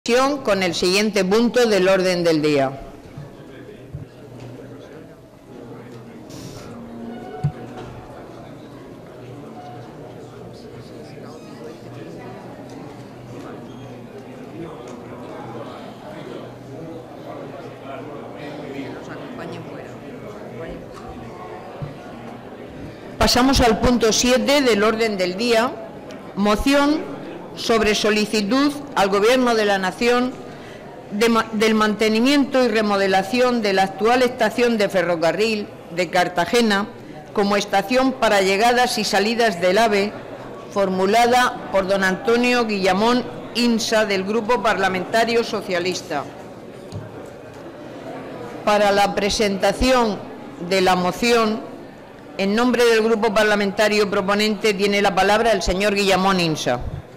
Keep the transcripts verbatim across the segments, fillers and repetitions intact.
Con el siguiente punto del orden del día. Pasamos al punto siete del orden del día, moción sobre solicitud al Gobierno de la Nación de, del mantenimiento y remodelación de la actual estación de ferrocarril de Cartagena como estación para llegadas y salidas del AVE, formulada por don Antonio Guillamón Insa, del Grupo Parlamentario Socialista. Para la presentación de la moción, en nombre del Grupo Parlamentario proponente, tiene la palabra el señor Guillamón Insa.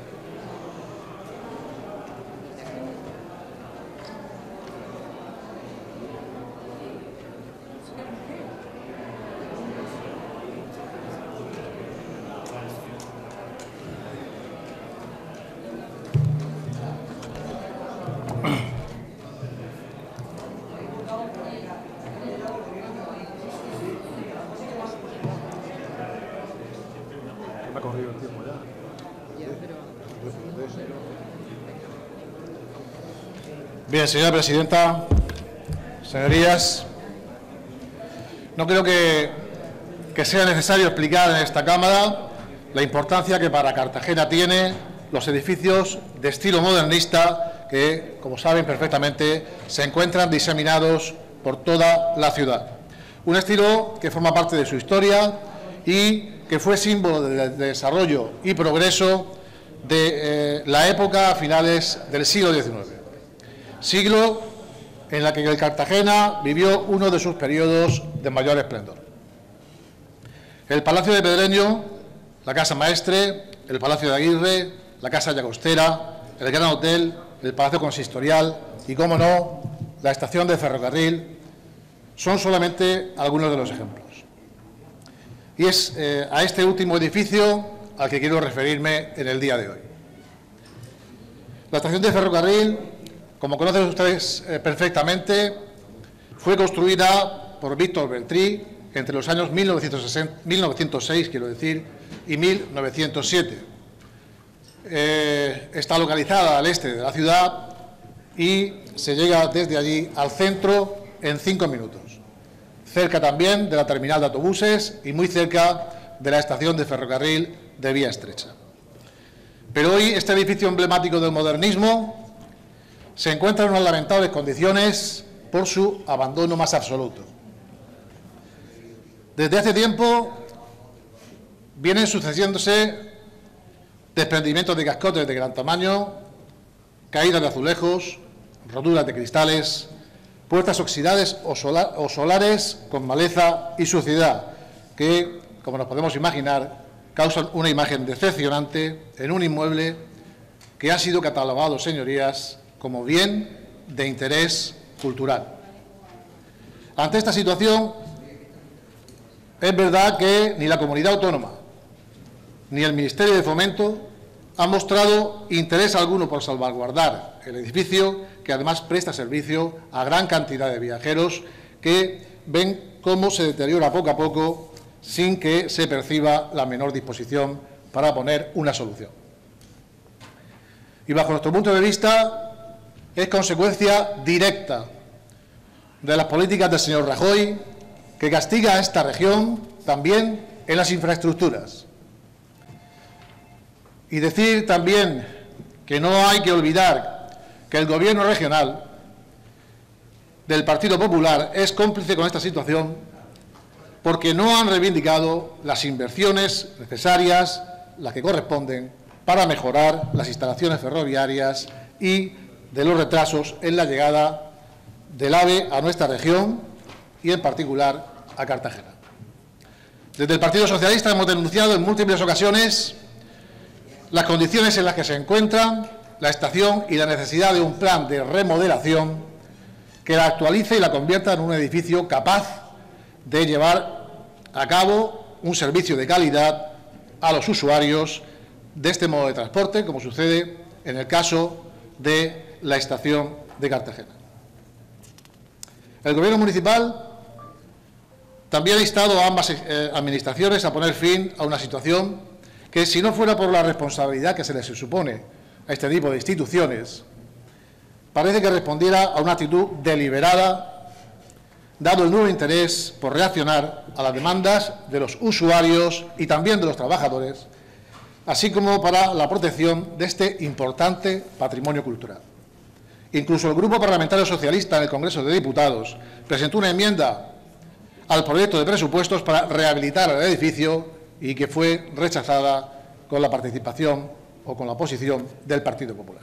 Bien, señora presidenta, señorías, no creo que, que sea necesario explicar en esta Cámara la importancia que para Cartagena tiene los edificios de estilo modernista que, como saben perfectamente, se encuentran diseminados por toda la ciudad. Un estilo que forma parte de su historia y que fue símbolo de, de desarrollo y progreso de eh, la época a finales del siglo diecinueve. Siglo en la que el Cartagena vivió uno de sus periodos de mayor esplendor. El Palacio de Pedreño, la Casa Maestre, el Palacio de Aguirre, la Casa Llagostera, el Gran Hotel, el Palacio Consistorial y, cómo no, la estación de ferrocarril, son solamente algunos de los ejemplos. Y es eh, a este último edificio al que quiero referirme en el día de hoy. La estación de ferrocarril, como conocen ustedes eh, perfectamente, fue construida por Víctor Beltrí entre los años mil novecientos seis, quiero decir, y mil novecientos siete. Eh, está localizada al este de la ciudad y se llega desde allí al centro en cinco minutos. Cerca también de la terminal de autobuses y muy cerca de la estación de ferrocarril de vía estrecha. Pero hoy este edificio emblemático del modernismo se encuentra en unas lamentables condiciones por su abandono más absoluto. Desde hace tiempo vienen sucediéndose desprendimientos de cascotes de gran tamaño, caídas de azulejos, roturas de cristales, puertas oxidadas o, solar, o solares con maleza y suciedad, que, como nos podemos imaginar, causan una imagen decepcionante en un inmueble que ha sido catalogado, señorías, como bien de interés cultural. Ante esta situación, es verdad que ni la comunidad autónoma ni el Ministerio de Fomento han mostrado interés alguno por salvaguardar el edificio, que además presta servicio a gran cantidad de viajeros que ven cómo se deteriora poco a poco sin que se perciba la menor disposición para poner una solución. Y bajo nuestro punto de vista, es consecuencia directa de las políticas del señor Rajoy, que castiga a esta región también en las infraestructuras. Y decir también que no hay que olvidar que el Gobierno regional del Partido Popular es cómplice con esta situación porque no han reivindicado las inversiones necesarias, las que corresponden, para mejorar las instalaciones ferroviarias y de los retrasos en la llegada del AVE a nuestra región y, en particular, a Cartagena. Desde el Partido Socialista hemos denunciado en múltiples ocasiones las condiciones en las que se encuentra la estación y la necesidad de un plan de remodelación que la actualice y la convierta en un edificio capaz de llevar a cabo un servicio de calidad a los usuarios de este modo de transporte, como sucede en el caso de la estación de Cartagena. El Gobierno municipal también ha instado a ambas eh, administraciones a poner fin a una situación que, si no fuera por la responsabilidad que se les supone a este tipo de instituciones, parece que respondiera a una actitud deliberada, dado el nuevo interés por reaccionar a las demandas de los usuarios y también de los trabajadores, así como para la protección de este importante patrimonio cultural. Incluso el Grupo Parlamentario Socialista en el Congreso de Diputados presentó una enmienda al proyecto de presupuestos para rehabilitar el edificio y que fue rechazada con la participación o con la oposición del Partido Popular.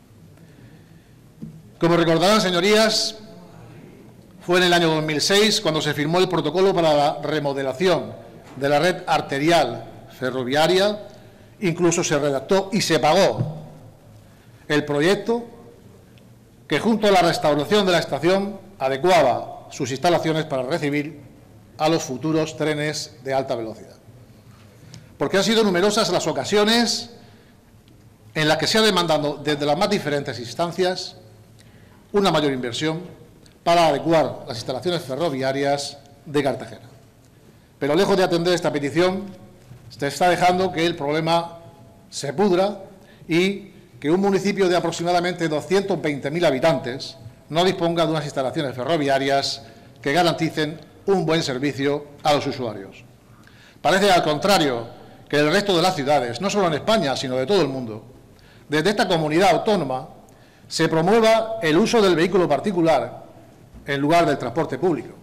Como recordarán, señorías, fue en el año dos mil seis cuando se firmó el protocolo para la remodelación de la red arterial ferroviaria. Incluso se redactó y se pagó el proyecto que, junto a la restauración de la estación, adecuaba sus instalaciones para recibir a los futuros trenes de alta velocidad. Porque han sido numerosas las ocasiones en las que se ha demandado desde las más diferentes instancias una mayor inversión para adecuar las instalaciones ferroviarias de Cartagena. Pero lejos de atender esta petición, se está dejando que el problema se pudra y que un municipio de aproximadamente doscientos veinte mil habitantes no disponga de unas instalaciones ferroviarias que garanticen un buen servicio a los usuarios. Parece, al contrario, que el resto de las ciudades, no solo en España, sino de todo el mundo, desde esta comunidad autónoma, se promueva el uso del vehículo particular en lugar del transporte público.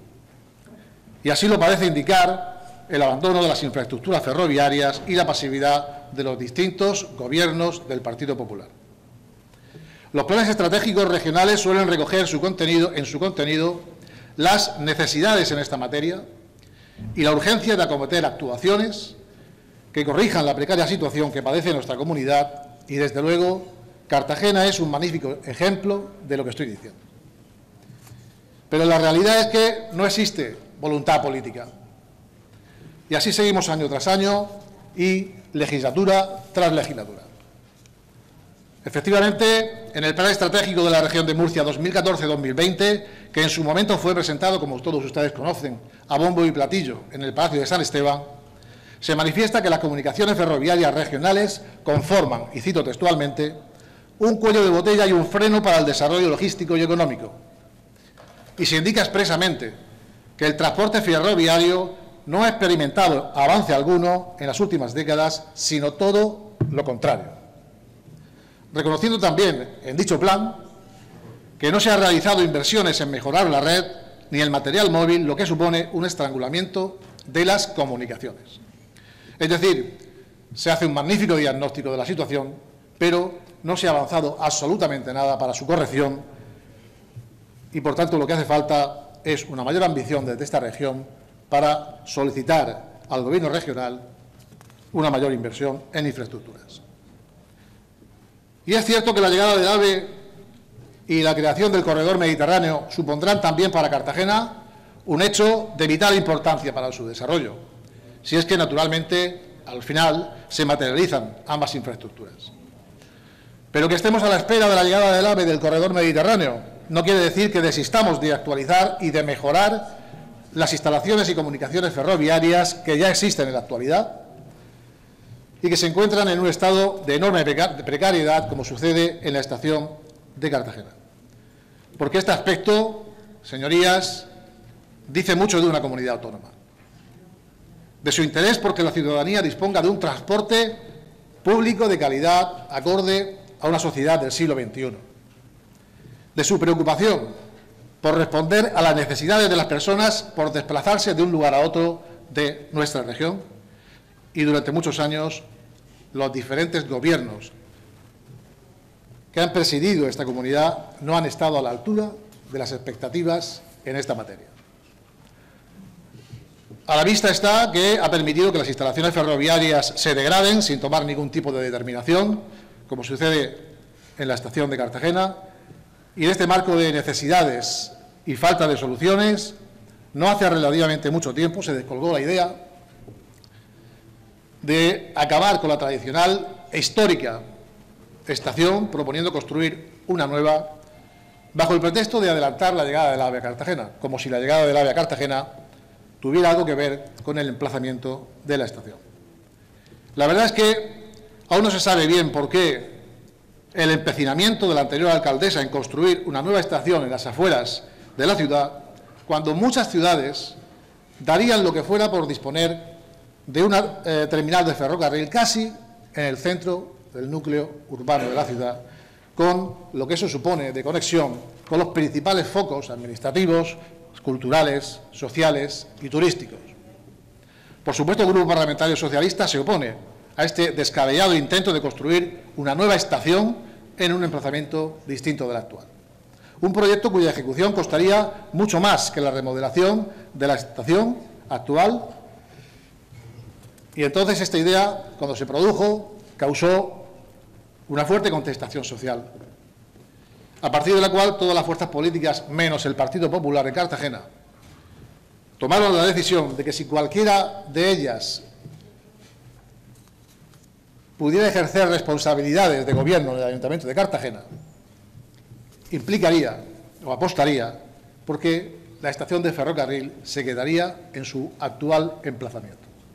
Y así lo parece indicar el abandono de las infraestructuras ferroviarias y la pasividad de los distintos gobiernos del Partido Popular. Los planes estratégicos regionales suelen recoger su contenido, en su contenido las necesidades en esta materia y la urgencia de acometer actuaciones que corrijan la precaria situación que padece nuestra comunidad, y, desde luego, Cartagena es un magnífico ejemplo de lo que estoy diciendo. Pero la realidad es que no existe voluntad política. Y así seguimos año tras año y legislatura tras legislatura. Efectivamente, en el Plan Estratégico de la Región de Murcia dos mil catorce dos mil veinte, que en su momento fue presentado, como todos ustedes conocen, a bombo y platillo en el Palacio de San Esteban, se manifiesta que las comunicaciones ferroviarias regionales conforman, y cito textualmente, un cuello de botella y un freno para el desarrollo logístico y económico. Y se indica expresamente que el transporte ferroviario no ha experimentado avance alguno en las últimas décadas, sino todo lo contrario. Reconociendo también en dicho plan que no se han realizado inversiones en mejorar la red ni el material móvil, lo que supone un estrangulamiento de las comunicaciones. Es decir, se hace un magnífico diagnóstico de la situación, pero no se ha avanzado absolutamente nada para su corrección y, por tanto, lo que hace falta es una mayor ambición desde esta región para solicitar al Gobierno regional una mayor inversión en infraestructuras. Y es cierto que la llegada del AVE y la creación del corredor mediterráneo supondrán también para Cartagena un hecho de vital importancia para su desarrollo, si es que, naturalmente, al final se materializan ambas infraestructuras. Pero que estemos a la espera de la llegada del AVE del corredor mediterráneo no quiere decir que desistamos de actualizar y de mejorar las instalaciones y comunicaciones ferroviarias que ya existen en la actualidad y que se encuentran en un estado de enorme precariedad, como sucede en la estación de Cartagena. Porque este aspecto, señorías, dice mucho de una comunidad autónoma, de su interés porque la ciudadanía disponga de un transporte público de calidad acorde a una sociedad del siglo veintiuno, de su preocupación por responder a las necesidades de las personas por desplazarse de un lugar a otro de nuestra región, y durante muchos años los diferentes gobiernos que han presidido esta comunidad no han estado a la altura de las expectativas en esta materia. A la vista está que ha permitido que las instalaciones ferroviarias se degraden sin tomar ningún tipo de determinación, como sucede en la estación de Cartagena, y en este marco de necesidades y falta de soluciones, no hace relativamente mucho tiempo se descolgó la idea de acabar con la tradicional e histórica estación, proponiendo construir una nueva bajo el pretexto de adelantar la llegada del AVE a Cartagena, como si la llegada del AVE a Cartagena tuviera algo que ver con el emplazamiento de la estación. La verdad es que aún no se sabe bien por qué el empecinamiento de la anterior alcaldesa en construir una nueva estación en las afueras de la ciudad, cuando muchas ciudades darían lo que fuera por disponer de una eh, terminal de ferrocarril casi en el centro del núcleo urbano de la ciudad, con lo que eso supone de conexión con los principales focos administrativos, culturales, sociales y turísticos. Por supuesto, el Grupo Parlamentario Socialista se opone a este descabellado intento de construir una nueva estación en un emplazamiento distinto del actual. Un proyecto cuya ejecución costaría mucho más que la remodelación de la estación actual. Y entonces esta idea, cuando se produjo, causó una fuerte contestación social, a partir de la cual todas las fuerzas políticas, menos el Partido Popular en Cartagena, tomaron la decisión de que si cualquiera de ellas pudiera ejercer responsabilidades de gobierno en el Ayuntamiento de Cartagena, implicaría o apostaría porque la estación de ferrocarril se quedaría en su actual emplazamiento.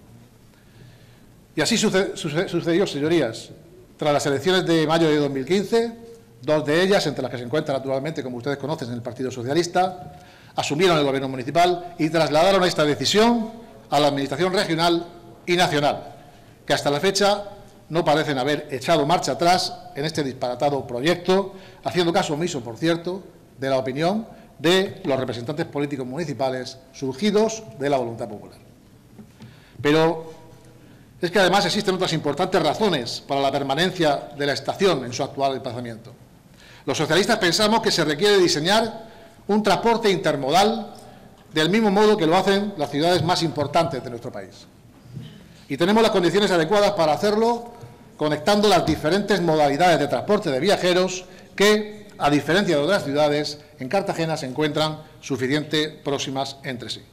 Y así sucede, sucede, sucedió, señorías, tras las elecciones de mayo de dos mil quince, dos de ellas, entre las que se encuentran naturalmente, como ustedes conocen, en el Partido Socialista, asumieron el gobierno municipal y trasladaron esta decisión a la Administración regional y nacional, que hasta la fecha no parecen haber echado marcha atrás en este disparatado proyecto, haciendo caso omiso, por cierto, de la opinión de los representantes políticos municipales surgidos de la voluntad popular. Pero es que además existen otras importantes razones para la permanencia de la estación en su actual emplazamiento. Los socialistas pensamos que se requiere diseñar un transporte intermodal del mismo modo que lo hacen las ciudades más importantes de nuestro país. Y tenemos las condiciones adecuadas para hacerlo, conectando las diferentes modalidades de transporte de viajeros que, a diferencia de otras ciudades, en Cartagena se encuentran suficientemente próximas entre sí.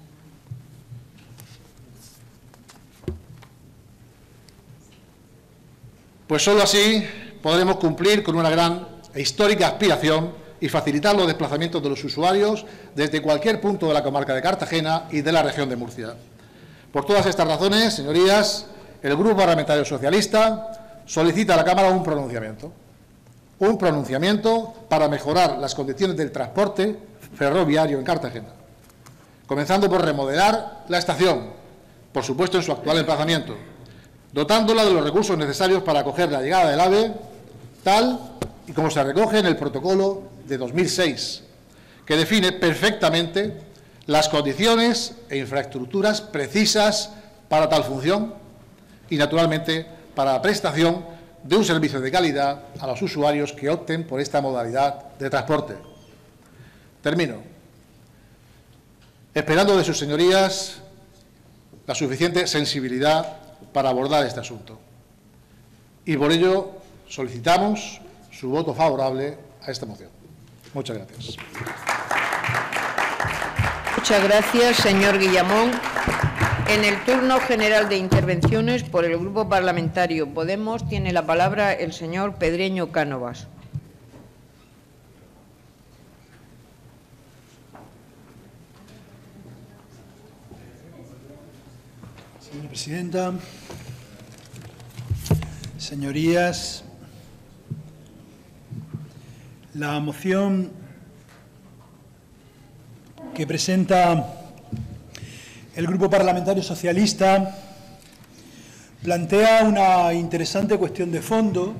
Pues solo así podremos cumplir con una gran e histórica aspiración y facilitar los desplazamientos de los usuarios desde cualquier punto de la comarca de Cartagena y de la región de Murcia. Por todas estas razones, señorías, el Grupo Parlamentario Socialista solicita a la Cámara un pronunciamiento. Un pronunciamiento para mejorar las condiciones del transporte ferroviario en Cartagena, comenzando por remodelar la estación, por supuesto en su actual emplazamiento, dotándola de los recursos necesarios para acoger la llegada del AVE, tal y como se recoge en el protocolo de dos mil seis, que define perfectamente las condiciones e infraestructuras precisas para tal función y, naturalmente, para la prestación de un servicio de calidad a los usuarios que opten por esta modalidad de transporte. Termino. Esperando de sus señorías la suficiente sensibilidad para abordar este asunto. Y por ello solicitamos su voto favorable a esta moción. Muchas gracias. Muchas gracias, señor Guillamón. En el turno general de intervenciones por el Grupo Parlamentario Podemos tiene la palabra el señor Pedreño Cánovas. Señora presidenta, señorías, la moción que presenta el Grupo Parlamentario Socialista plantea una interesante cuestión de fondo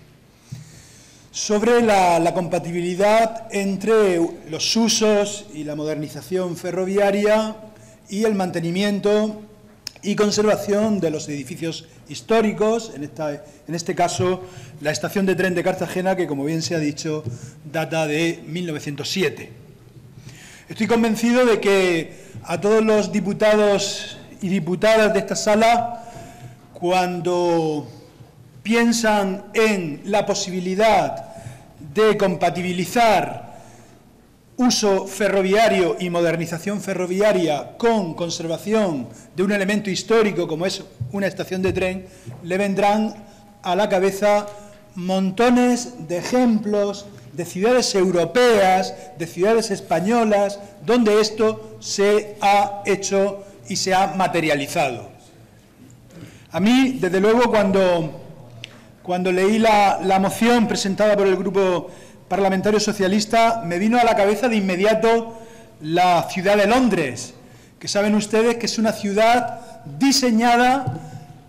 sobre la, la compatibilidad entre los usos y la modernización ferroviaria y el mantenimiento y conservación de los edificios históricos, en, esta, en este caso la estación de tren de Cartagena, que, como bien se ha dicho, data de mil novecientos siete. Estoy convencido de que a todos los diputados y diputadas de esta sala, cuando piensan en la posibilidad de compatibilizar uso ferroviario y modernización ferroviaria con conservación de un elemento histórico como es una estación de tren, le vendrán a la cabeza montones de ejemplos de ciudades europeas, de ciudades españolas, donde esto se ha hecho y se ha materializado. A mí, desde luego, cuando, cuando leí la, la moción presentada por el Grupo Parlamentario Socialista, me vino a la cabeza de inmediato la ciudad de Londres, que saben ustedes que es una ciudad diseñada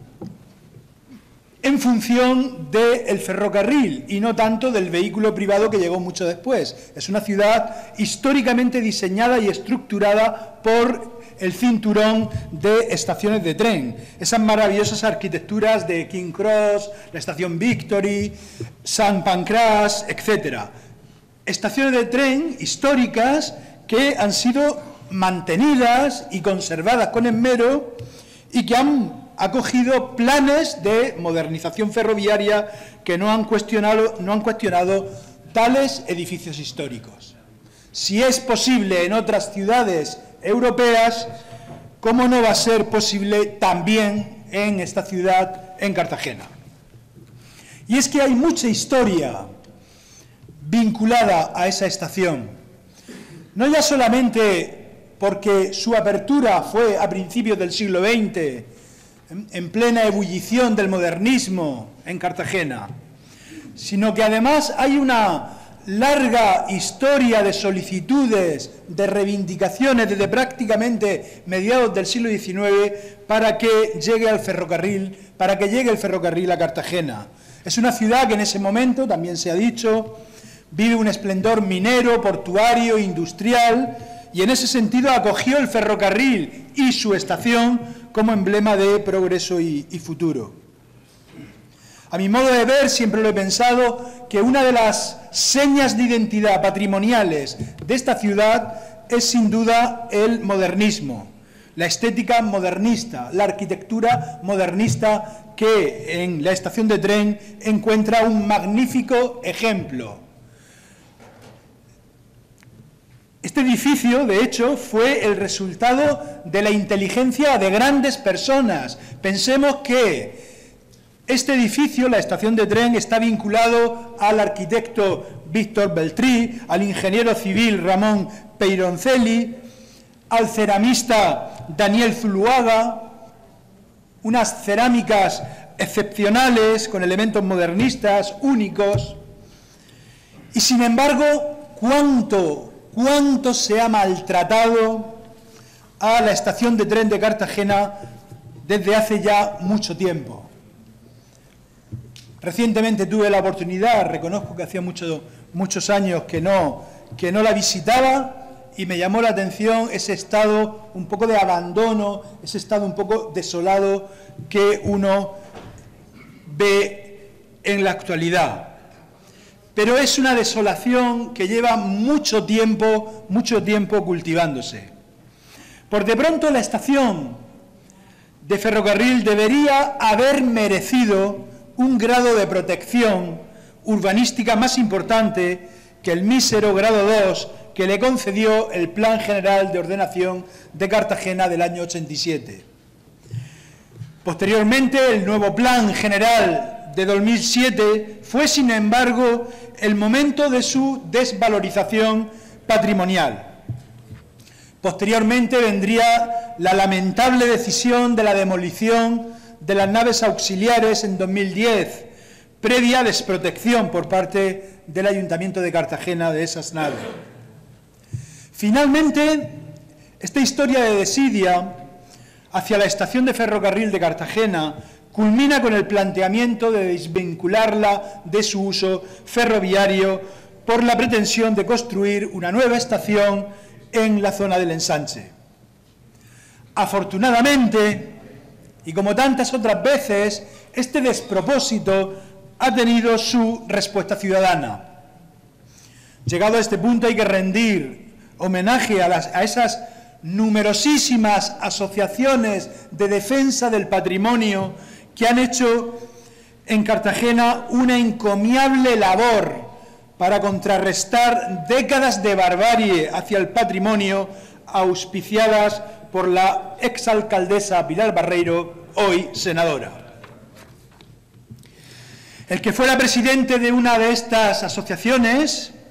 en función del ferrocarril y no tanto del vehículo privado que llegó mucho después. Es una ciudad históricamente diseñada y estructurada por el cinturón de estaciones de tren. Esas maravillosas arquitecturas de King Cross, la estación Victory, Saint Pancras, etcétera. Estaciones de tren históricas que han sido mantenidas y conservadas con esmero y que han acogido planes de modernización ferroviaria que no han cuestionado, no han cuestionado tales edificios históricos. Si es posible en otras ciudades europeas, ¿cómo no va a ser posible también en esta ciudad, en Cartagena? Y es que hay mucha historia vinculada a esa estación, no ya solamente porque su apertura fue a principios del siglo veinte, en plena ebullición del modernismo en Cartagena, sino que además hay una larga historia de solicitudes, de reivindicaciones desde prácticamente mediados del siglo diecinueve para que llegue al ferrocarril, para que llegue el ferrocarril a Cartagena. Es una ciudad que en ese momento, también se ha dicho, vive un esplendor minero, portuario, industrial, y en ese sentido acogió el ferrocarril y su estación como emblema de progreso y, y futuro. A mi modo de ver, siempre lo he pensado, que una de las señas de identidad patrimoniales de esta ciudad es sin duda el modernismo, la estética modernista, la arquitectura modernista que en la estación de tren encuentra un magnífico ejemplo. Este edificio, de hecho, fue el resultado de la inteligencia de grandes personas. Pensemos que este edificio, la estación de tren, está vinculado al arquitecto Víctor Beltrí, al ingeniero civil Ramón Peyroncelli, al ceramista Daniel Zuluaga, unas cerámicas excepcionales con elementos modernistas únicos. Y sin embargo, ¿cuánto ¿Cuánto se ha maltratado a la estación de tren de Cartagena desde hace ya mucho tiempo? Recientemente tuve la oportunidad, reconozco que hacía mucho, muchos años que no, que no la visitaba, y me llamó la atención ese estado un poco de abandono, ese estado un poco desolado que uno ve en la actualidad. Pero es una desolación que lleva mucho tiempo, mucho tiempo cultivándose. Por de pronto la estación de ferrocarril debería haber merecido un grado de protección urbanística más importante que el mísero grado dos que le concedió el Plan General de Ordenación de Cartagena del año ochenta y siete. Posteriormente, el nuevo Plan General de dos mil siete fue, sin embargo, el momento de su desvalorización patrimonial. Posteriormente vendría la lamentable decisión de la demolición de las naves auxiliares en dos mil diez, previa desprotección por parte del Ayuntamiento de Cartagena de esas naves. Finalmente, esta historia de desidia hacia la estación de ferrocarril de Cartagena culmina con el planteamiento de desvincularla de su uso ferroviario por la pretensión de construir una nueva estación en la zona del ensanche. Afortunadamente, y como tantas otras veces, este despropósito ha tenido su respuesta ciudadana. Llegado a este punto hay que rendir homenaje a, las, a esas numerosísimas asociaciones de defensa del patrimonio que han hecho en Cartagena una encomiable labor para contrarrestar décadas de barbarie hacia el patrimonio auspiciadas por la exalcaldesa Pilar Barreiro, hoy senadora. El que fuera presidente de una de estas asociaciones,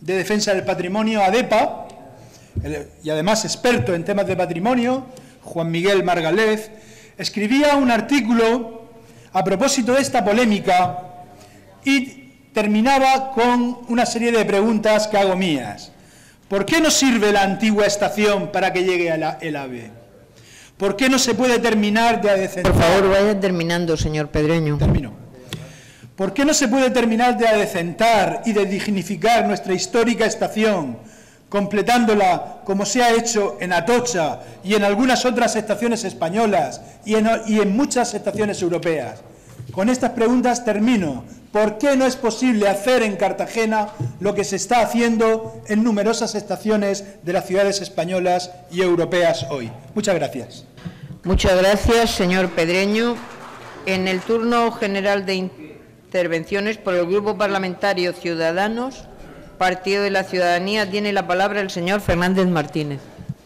de Defensa del Patrimonio, ADEPA, el, y además experto en temas de patrimonio, Juan Miguel Margalef, escribía un artículo a propósito de esta polémica y terminaba con una serie de preguntas que hago mías. ¿Por qué no sirve la antigua estación para que llegue a la, el AVE? ¿Por qué no se puede terminar de adecentar? Por favor, vaya terminando, señor Pedreño. Termino. ¿Por qué no se puede terminar de adecentar y de dignificar nuestra histórica estación, completándola como se ha hecho en Atocha y en algunas otras estaciones españolas y en, y en muchas estaciones europeas? Con estas preguntas termino. ¿Por qué no es posible hacer en Cartagena lo que se está haciendo en numerosas estaciones de las ciudades españolas y europeas hoy? Muchas gracias. Muchas gracias, señor Pedreño. En el turno general de intervenciones por el Grupo Parlamentario Ciudadanos, Partido de la Ciudadanía, tiene la palabra el señor Fernández Martínez.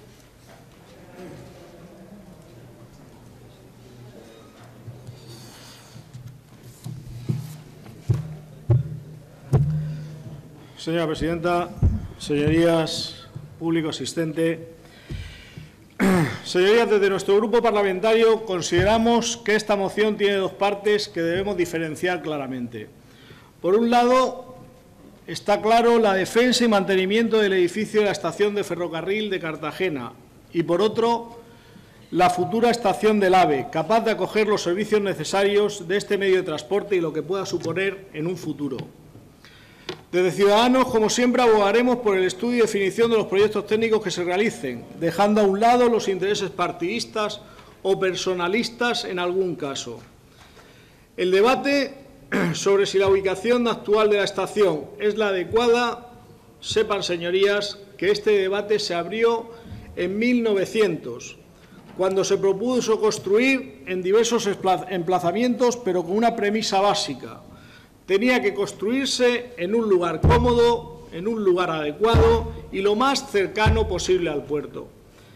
Señora presidenta, señorías, público asistente, señorías, desde nuestro grupo parlamentario consideramos que esta moción tiene dos partes que debemos diferenciar claramente. Por un lado, está claro la defensa y mantenimiento del edificio de la estación de ferrocarril de Cartagena y, por otro, la futura estación del AVE, capaz de acoger los servicios necesarios de este medio de transporte y lo que pueda suponer en un futuro. Desde Ciudadanos, como siempre, abogaremos por el estudio y definición de los proyectos técnicos que se realicen, dejando a un lado los intereses partidistas o personalistas en algún caso. El debate sobre si la ubicación actual de la estación es la adecuada, sepan, señorías, que este debate se abrió en mil novecientos, cuando se propuso construir en diversos emplazamientos, pero con una premisa básica. Tenía que construirse en un lugar cómodo, en un lugar adecuado y lo más cercano posible al puerto.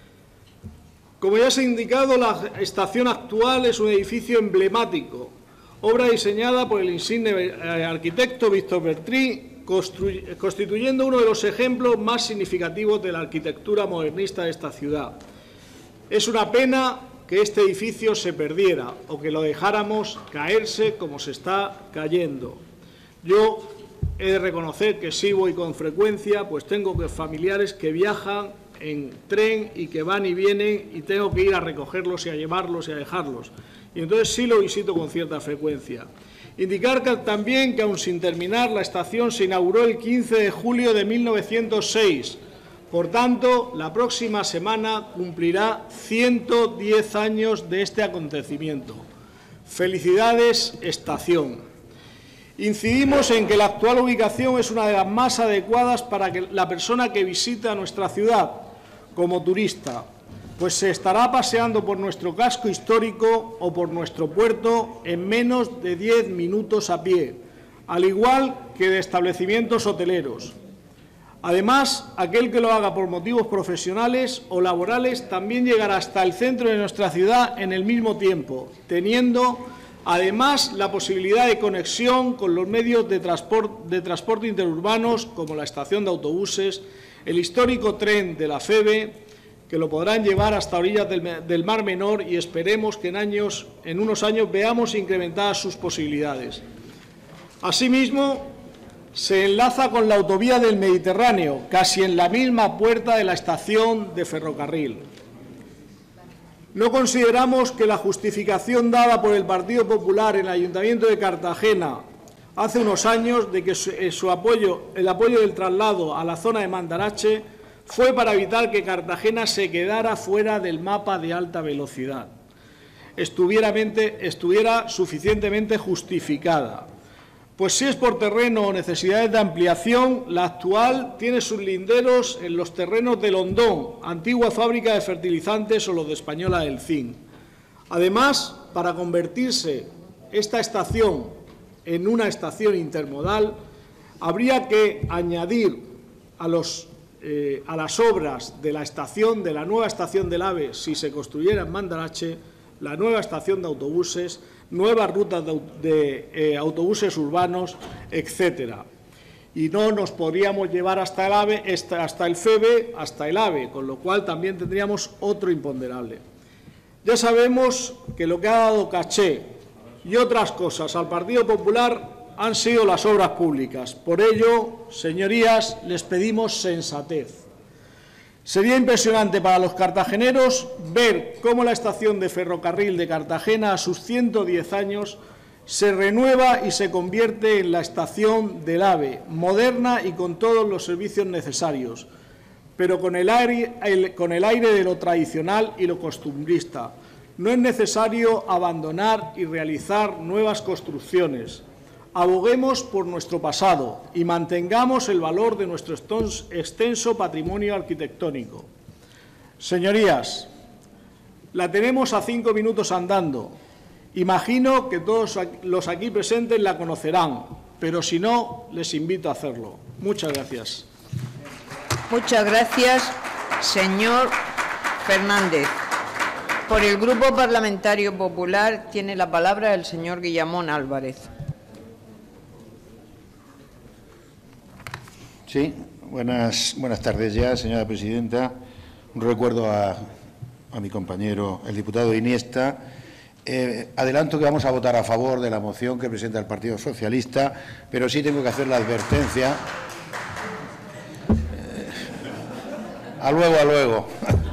Como ya se ha indicado, la estación actual es un edificio emblemático, obra diseñada por el insigne arquitecto Víctor Bertrí, constituyendo uno de los ejemplos más significativos de la arquitectura modernista de esta ciudad. Es una pena que este edificio se perdiera o que lo dejáramos caerse como se está cayendo. Yo he de reconocer que sí voy con frecuencia, pues tengo familiares que viajan en tren y que van y vienen y tengo que ir a recogerlos y a llevarlos y a dejarlos. Y entonces sí lo visito con cierta frecuencia. Indicar que también que aun sin terminar la estación se inauguró el quince de julio de mil novecientos seis. Por tanto, la próxima semana cumplirá ciento diez años de este acontecimiento. Felicidades, estación. Incidimos en que la actual ubicación es una de las más adecuadas para que la persona que visita nuestra ciudad como turista, pues se estará paseando por nuestro casco histórico o por nuestro puerto en menos de diez minutos a pie, al igual que de establecimientos hoteleros. Además, aquel que lo haga por motivos profesionales o laborales también llegará hasta el centro de nuestra ciudad en el mismo tiempo, teniendo además la posibilidad de conexión con los medios de transporte, de transporte interurbanos como la estación de autobuses, el histórico tren de la FEBE, que lo podrán llevar hasta orillas del, del Mar Menor y esperemos que en, años, en unos años veamos incrementadas sus posibilidades. Asimismo, se enlaza con la autovía del Mediterráneo, casi en la misma puerta de la estación de ferrocarril. No consideramos que la justificación dada por el Partido Popular en el Ayuntamiento de Cartagena hace unos años de que su, su apoyo, el apoyo del traslado a la zona de Mandarache fue para evitar que Cartagena se quedara fuera del mapa de alta velocidad, estuviera, estuviera suficientemente justificada. Pues si es por terreno o necesidades de ampliación, la actual tiene sus linderos en los terrenos de Londón, antigua fábrica de fertilizantes, o los de Española del Zinc. Además, para convertirse esta estación en una estación intermodal, habría que añadir a, los, eh, a las obras de la estación, de la nueva estación del AVE, si se construyera en Mandarache, la nueva estación de autobuses, nuevas rutas de, de eh, autobuses urbanos, etcétera. y no nos podríamos llevar hasta el AVE, hasta el FEBE, hasta el AVE, con lo cual también tendríamos otro imponderable. Ya sabemos que lo que ha dado caché y otras cosas al Partido Popular han sido las obras públicas. Por ello, señorías, les pedimos sensatez. Sería impresionante para los cartageneros ver cómo la estación de ferrocarril de Cartagena, a sus ciento diez años, se renueva y se convierte en la estación del AVE, moderna y con todos los servicios necesarios, pero con el aire, el, con el aire de lo tradicional y lo costumbrista. No es necesario abandonar y realizar nuevas construcciones. Aboguemos por nuestro pasado y mantengamos el valor de nuestro extenso patrimonio arquitectónico. Señorías, la tenemos a cinco minutos andando. Imagino que todos los aquí presentes la conocerán, pero si no, les invito a hacerlo. Muchas gracias. Muchas gracias, señor Fernández. Por el Grupo Parlamentario Popular tiene la palabra el señor Guillamón Álvarez. Sí, buenas, buenas tardes ya, señora presidenta. Un recuerdo a, a mi compañero, el diputado Iniesta. Eh, adelanto que vamos a votar a favor de la moción que presenta el Partido Socialista, pero sí tengo que hacer la advertencia. Eh, a luego, a luego.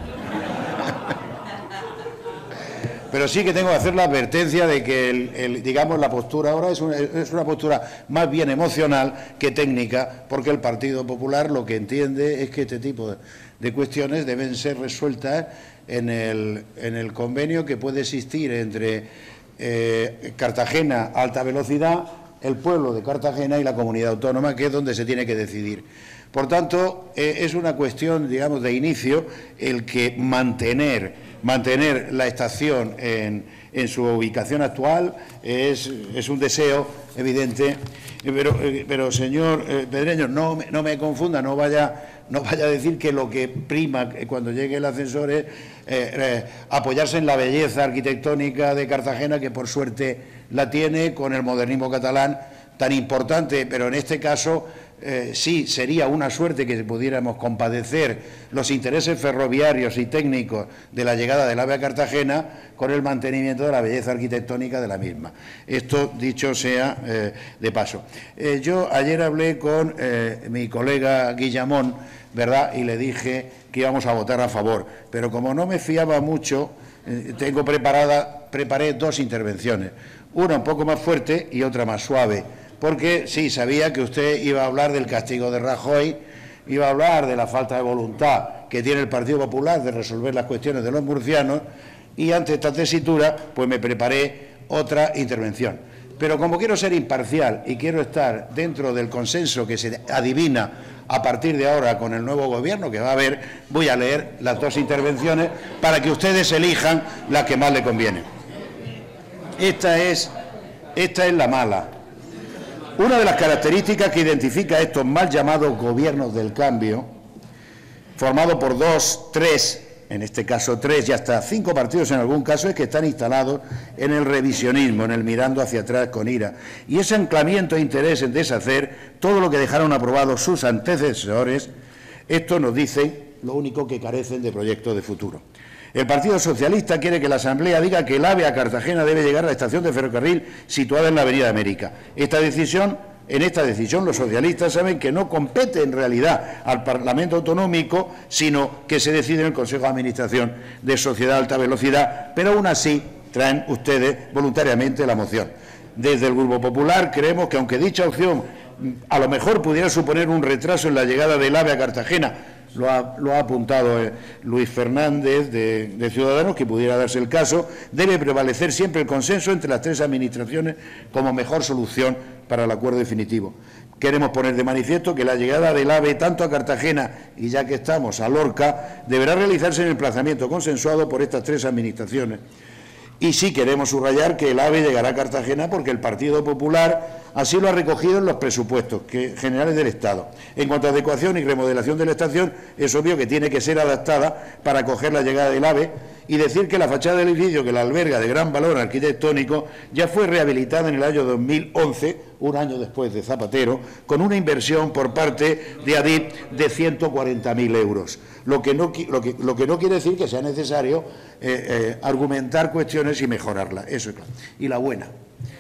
Pero sí que tengo que hacer la advertencia de que, el, el, digamos, la postura ahora es una, es una postura más bien emocional que técnica, porque el Partido Popular lo que entiende es que este tipo de, de cuestiones deben ser resueltas en el, en el convenio que puede existir entre eh, Cartagena Alta Velocidad, el pueblo de Cartagena y la comunidad autónoma, que es donde se tiene que decidir. Por tanto, eh, es una cuestión, digamos, de inicio el que mantener Mantener la estación en, en su ubicación actual es, es un deseo evidente, pero, pero señor eh, Pedreño, no, no me confunda, no vaya, no vaya a decir que lo que prima cuando llegue el ascensor es eh, eh, apoyarse en la belleza arquitectónica de Cartagena, que por suerte la tiene, con el modernismo catalán tan importante, pero en este caso Eh, sí, sería una suerte que pudiéramos compadecer los intereses ferroviarios y técnicos de la llegada del AVE a Cartagena con el mantenimiento de la belleza arquitectónica de la misma. Esto dicho sea eh, de paso. Eh, yo ayer hablé con eh, mi colega Guillamón, ¿verdad?, y le dije que íbamos a votar a favor, pero como no me fiaba mucho, eh, tengo preparada, preparé dos intervenciones, una un poco más fuerte y otra más suave. Porque sí, sabía que usted iba a hablar del castigo de Rajoy, iba a hablar de la falta de voluntad que tiene el Partido Popular de resolver las cuestiones de los murcianos, y ante esta tesitura pues me preparé otra intervención. Pero como quiero ser imparcial y quiero estar dentro del consenso que se adivina a partir de ahora con el nuevo gobierno que va a haber, voy a leer las dos intervenciones para que ustedes elijan la que más le conviene. Esta es, esta es la mala. Una de las características que identifica a estos mal llamados gobiernos del cambio, formado por dos, tres, en este caso tres y hasta cinco partidos en algún caso, es que están instalados en el revisionismo, en el mirando hacia atrás con ira, y ese anclamiento e interés en deshacer todo lo que dejaron aprobado sus antecesores. Esto nos dice lo único que carecen de proyectos de futuro. El Partido Socialista quiere que la Asamblea diga que el AVE a Cartagena debe llegar a la estación de ferrocarril situada en la Avenida América. Esta decisión, en esta decisión los socialistas saben que no compete en realidad al Parlamento Autonómico, sino que se decide en el Consejo de Administración de Sociedad Alta Velocidad, pero aún así traen ustedes voluntariamente la moción. Desde el Grupo Popular creemos que aunque dicha opción a lo mejor pudiera suponer un retraso en la llegada del AVE a Cartagena, Lo ha, lo ha apuntado eh, Luis Fernández de, de Ciudadanos, que pudiera darse el caso, debe prevalecer siempre el consenso entre las tres administraciones como mejor solución para el acuerdo definitivo. Queremos poner de manifiesto que la llegada del AVE tanto a Cartagena y, ya que estamos, a Lorca, deberá realizarse en el emplazamiento consensuado por estas tres administraciones. Y sí queremos subrayar que el AVE llegará a Cartagena porque el Partido Popular Así lo ha recogido en los presupuestos que, generales del Estado. En cuanto a adecuación y remodelación de la estación, es obvio que tiene que ser adaptada para acoger la llegada del AVE y decir que la fachada del edificio, que la alberga de gran valor arquitectónico, ya fue rehabilitada en el año dos mil once, un año después de Zapatero, con una inversión por parte de Adif de ciento cuarenta mil euros. Lo que, no, lo, que, lo que no quiere decir que sea necesario eh, eh, argumentar cuestiones y mejorarlas. Eso es claro. Y la buena.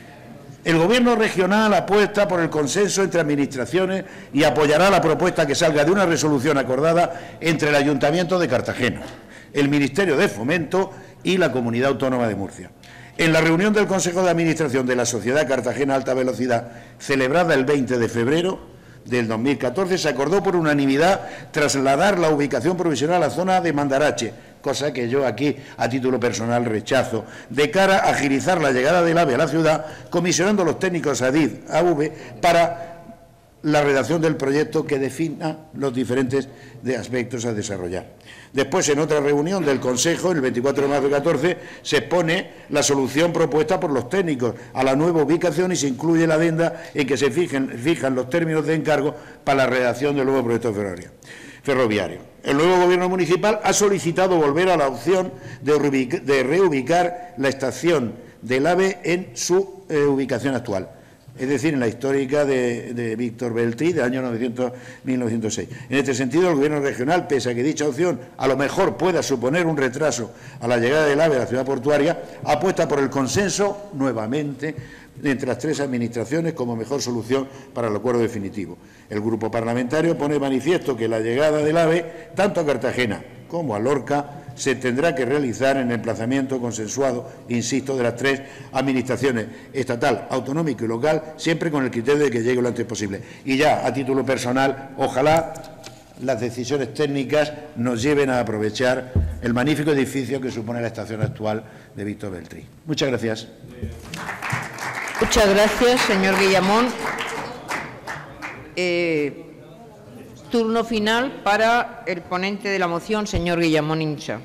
El Gobierno regional apuesta por el consenso entre administraciones y apoyará la propuesta que salga de una resolución acordada entre el Ayuntamiento de Cartagena, el Ministerio de Fomento y la Comunidad Autónoma de Murcia. En la reunión del Consejo de Administración de la Sociedad Cartagena Alta Velocidad, celebrada el veinte de febrero del dos mil catorce, se acordó por unanimidad trasladar la ubicación provisional a la zona de Mandarache, cosa que yo aquí, a título personal, rechazo, de cara a agilizar la llegada del AVE a la ciudad, comisionando a los técnicos Adif A V para la redacción del proyecto que defina los diferentes de aspectos a desarrollar. Después, en otra reunión del Consejo, el veinticuatro de marzo de catorce, se expone la solución propuesta por los técnicos a la nueva ubicación y se incluye la adenda en que se fijen, fijan los términos de encargo para la redacción del nuevo proyecto ferroviario. ferroviario. El nuevo Gobierno municipal ha solicitado volver a la opción de, reubicar, de reubicar la estación del AVE en su eh, ubicación actual, es decir, en la histórica de, de Víctor Beltrí del año mil novecientos seis. En este sentido, el Gobierno regional, pese a que dicha opción a lo mejor pueda suponer un retraso a la llegada del AVE a la ciudad portuaria, apuesta por el consenso, nuevamente, entre las tres administraciones como mejor solución para el acuerdo definitivo. El Grupo Parlamentario pone manifiesto que la llegada del AVE, tanto a Cartagena como a Lorca, se tendrá que realizar en el emplazamiento consensuado, insisto, de las tres administraciones, estatal, autonómico y local, siempre con el criterio de que llegue lo antes posible. Y ya, a título personal, ojalá las decisiones técnicas nos lleven a aprovechar el magnífico edificio que supone la estación actual de Víctor Beltrí. Muchas gracias. Muchas gracias, señor Guillamón. Eh, turno final para el ponente de la moción, señor Guillamón Incha.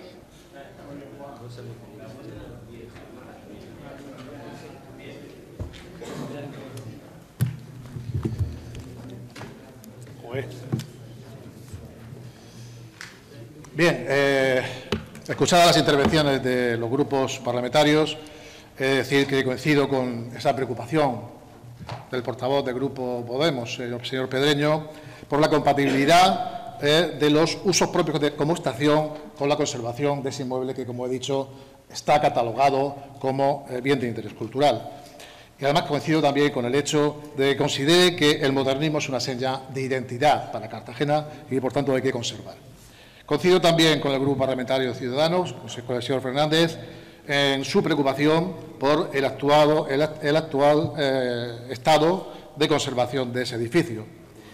Bien, eh, escuchadas las intervenciones de los grupos parlamentarios, es decir, que coincido con esa preocupación del portavoz del Grupo Podemos, el señor Pedreño, por la compatibilidad eh, de los usos propios de, como estación con la conservación de ese inmueble que, como he dicho, está catalogado como eh, bien de interés cultural. Y además coincido también con el hecho de que considere que el modernismo es una seña de identidad para Cartagena y, por tanto, hay que conservar. Coincido también con el Grupo Parlamentario de Ciudadanos, con el señor Fernández, en su preocupación por el, actuado, el, el actual eh, estado de conservación de ese edificio.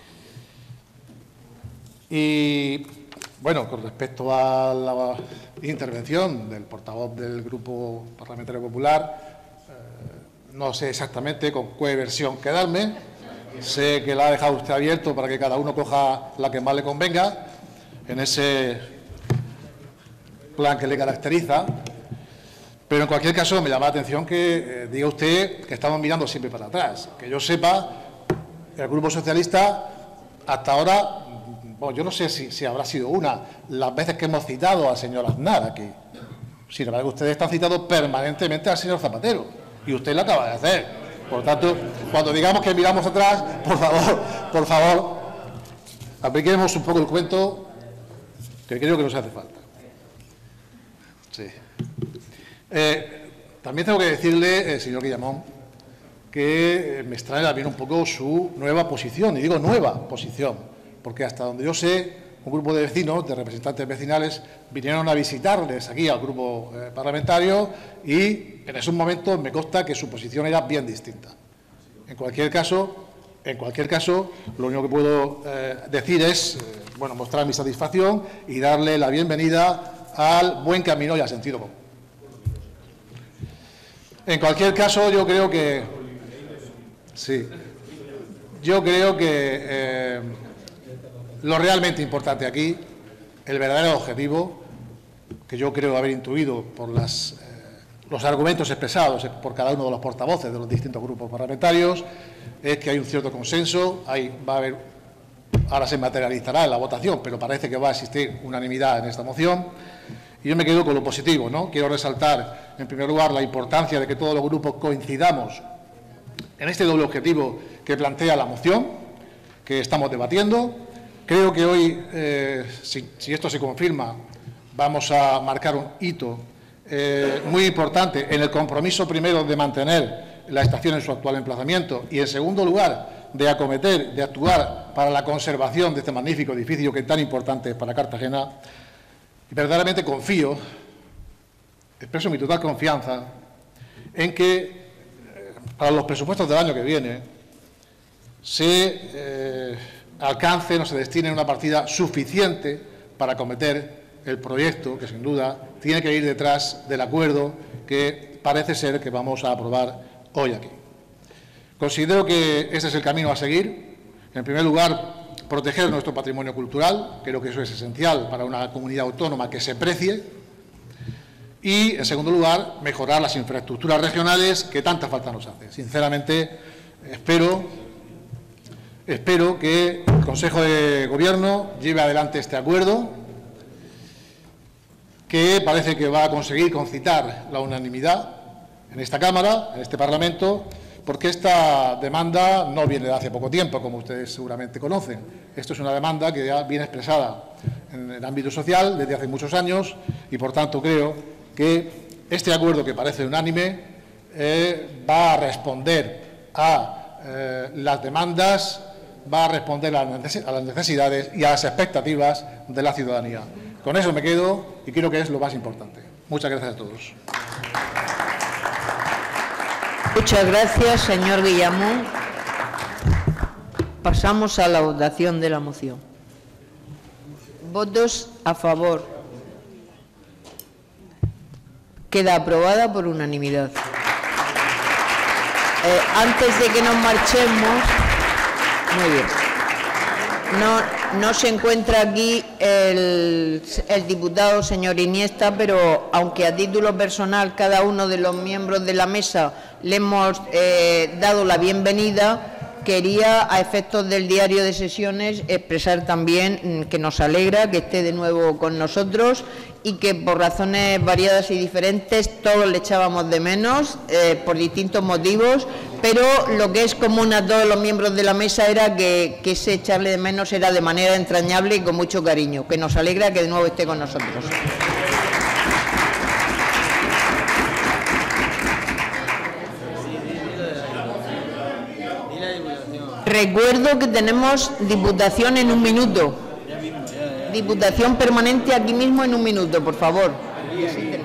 Y, bueno, con respecto a la intervención del portavoz del Grupo Parlamentario Popular, eh, no sé exactamente con qué versión quedarme. Sé que la ha dejado usted abierto para que cada uno coja la que más le convenga en ese plan que le caracteriza. Pero, en cualquier caso, me llama la atención que eh, diga usted que estamos mirando siempre para atrás. Que yo sepa, el Grupo Socialista, hasta ahora, bueno, yo no sé si, si habrá sido una, las veces que hemos citado al señor Aznar aquí. Sin embargo, ustedes están citando permanentemente al señor Zapatero, y usted lo acaba de hacer. Por tanto, cuando digamos que miramos atrás, por favor, por favor, apliquemos un poco el cuento, que creo que nos hace falta. Sí. Eh, también tengo que decirle, eh, señor Guillamón, que eh, me extrae también un poco su nueva posición, y digo nueva posición, porque hasta donde yo sé, un grupo de vecinos, de representantes vecinales, vinieron a visitarles aquí al grupo eh, parlamentario y en esos momentos me consta que su posición era bien distinta. En cualquier caso, en cualquier caso, lo único que puedo eh, decir es, eh, bueno, mostrar mi satisfacción y darle la bienvenida al buen camino y al sentido común. En cualquier caso, yo creo que, sí, yo creo que eh, lo realmente importante aquí, el verdadero objetivo, que yo creo haber intuido por las, eh, los argumentos expresados por cada uno de los portavoces de los distintos grupos parlamentarios es que hay un cierto consenso, hay, va a haber, ahora se materializará en la votación, pero parece que va a existir unanimidad en esta moción. Y yo me quedo con lo positivo, ¿no? Quiero resaltar, en primer lugar, la importancia de que todos los grupos coincidamos en este doble objetivo que plantea la moción que estamos debatiendo. Creo que hoy, eh, si, si esto se confirma, vamos a marcar un hito eh, muy importante en el compromiso, primero, de mantener la estación en su actual emplazamiento y, en segundo lugar, de acometer, de actuar para la conservación de este magnífico edificio que es tan importante para Cartagena. Y verdaderamente confío, expreso mi total confianza en que eh, para los presupuestos del año que viene se eh, alcance, no se destine una partida suficiente para acometer el proyecto que, sin duda, tiene que ir detrás del acuerdo que parece ser que vamos a aprobar hoy aquí. Considero que ese es el camino a seguir. En primer lugar, proteger nuestro patrimonio cultural, creo que eso es esencial para una comunidad autónoma que se precie. Y, en segundo lugar, mejorar las infraestructuras regionales que tanta falta nos hace. Sinceramente, espero, espero que el Consejo de Gobierno lleve adelante este acuerdo, que parece que va a conseguir concitar la unanimidad en esta Cámara, en este Parlamento, porque esta demanda no viene de hace poco tiempo, como ustedes seguramente conocen. Esto es una demanda que ya viene expresada en el ámbito social desde hace muchos años y, por tanto, creo que este acuerdo, que parece unánime, eh, va a responder a eh, las demandas, va a responder a las necesidades y a las expectativas de la ciudadanía. Con eso me quedo y creo que es lo más importante. Muchas gracias a todos. Muchas gracias, señor Guillamón. Pasamos a la votación de la moción. Votos a favor. Queda aprobada por unanimidad. Eh, antes de que nos marchemos, muy bien. No, no se encuentra aquí el, el diputado señor Iniesta, pero aunque a título personal cada uno de los miembros de la mesa le hemos eh, dado la bienvenida, quería, a efectos del diario de sesiones, expresar también que nos alegra que esté de nuevo con nosotros y que por razones variadas y diferentes todos le echábamos de menos eh, por distintos motivos, pero lo que es común a todos los miembros de la mesa era que, que ese echarle de menos era de manera entrañable y con mucho cariño, que nos alegra que de nuevo esté con nosotros. Recuerdo que tenemos diputación en un minuto. Diputación permanente aquí mismo en un minuto, por favor.